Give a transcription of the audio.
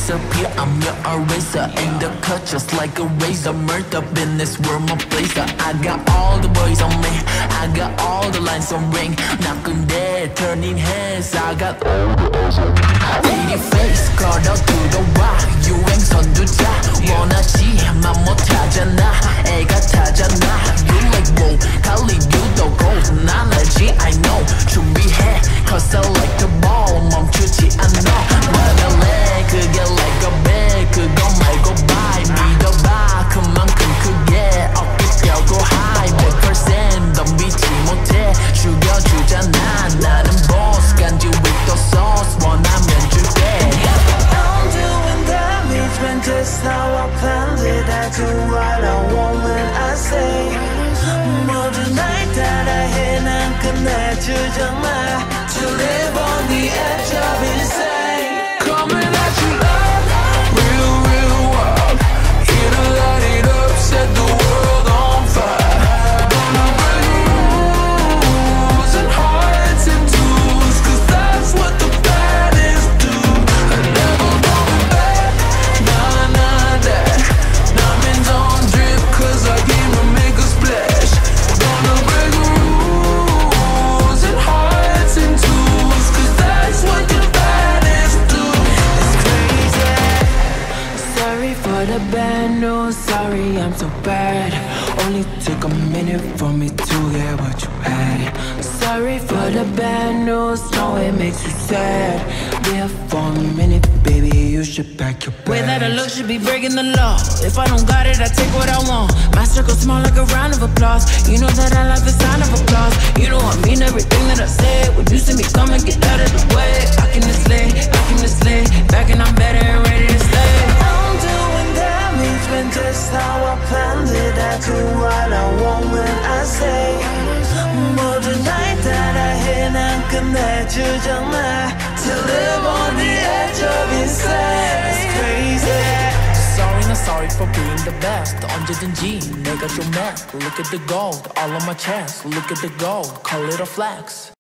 disappear. I'm your eraser, and the cut just like a razor. Murder in this world, my blazer. I got all the boys on me, I got all the lines on ring. Not good turning heads, I got all the eyes on me. Pretty face, 걸어 들어와 유행 선두자. 원하지만 못하잖아, 애가 타잖아. You like whoa, 갈리 유도 gold. 난 알지, I know. 준비해, cause I like the ball. 멈추지 않아, 원할래. 그게 like a bag, 그거 말고 bye. 믿어봐, 그만큼 크게 어깨 펴고 high. 100% 덤비지 못해, 죽여주잖아. 나는 boss, 간지 with the sauce. 원하면 줄게. I'm doing damage, man, just how I planned it. I do what I want when I say. 모든 날 따라해, 난 끝내주잖아. To live on the edge of insane. Coming at you loud, real, real wild. Here to light it up, set the world on fire. Gonna break rules and hearts and tools, cause that's what the baddest do. I never going back, nah, nah, that. Diamonds on drip, cause I came to make a splash. Gonna break rules and hearts and tools, cause that's what the baddest do. It's crazy. Sorry for the bad news, sorry I'm so bad. Only took a minute for me to get what you had. Sorry for the bad news, no it makes you sad. There for a minute, baby, you should pack your bags. Way that I look should be breaking the law. If I don't got it, I take what I want. My circle small like a round of applause. You know that I like the sound of applause. You know I mean everything that I said. When you see me come and get out of the way, I can just lay back and I'm better and ready to stay. I'm doing damage, man, just how I planned it. I do what I want when I say. 모든 날 따라해, 난 끝내주잖아. To live on the edge of insane. It's crazy. Sorry, not sorry for being the best. 언제든지 내가 좀 mad. Look at the gold all on my chest. Look at the gold, call it a flex.